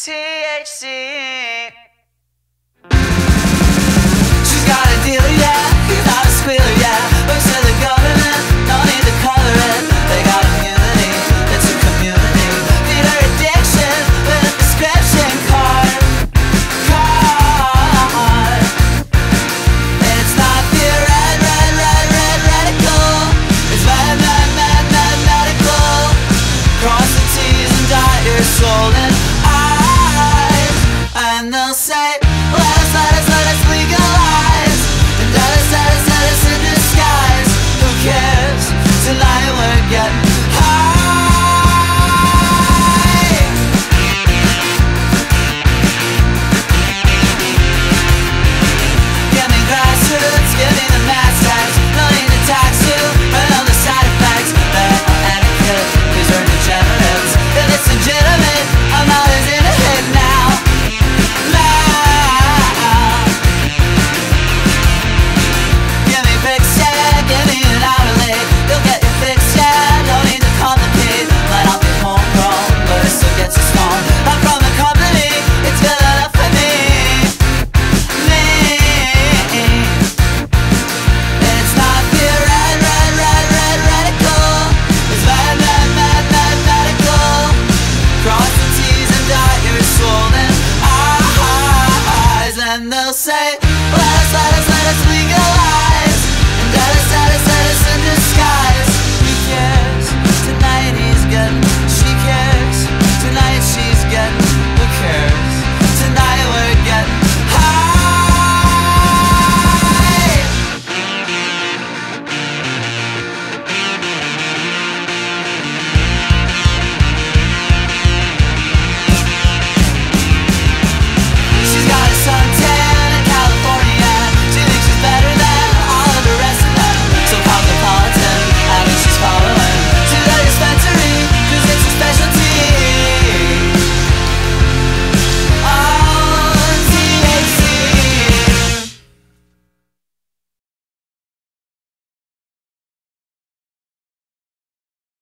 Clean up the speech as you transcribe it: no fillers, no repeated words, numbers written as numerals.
THC. She's got a dealer, yeah, he's not a squealer, yeah. Works for the government, no need to cover it. They got immunity, it's a community. Feed her addiction with a prescription card. It's not theoret-ret-ret-ret-retical. It's medical. Cross the T's and dot your soul in.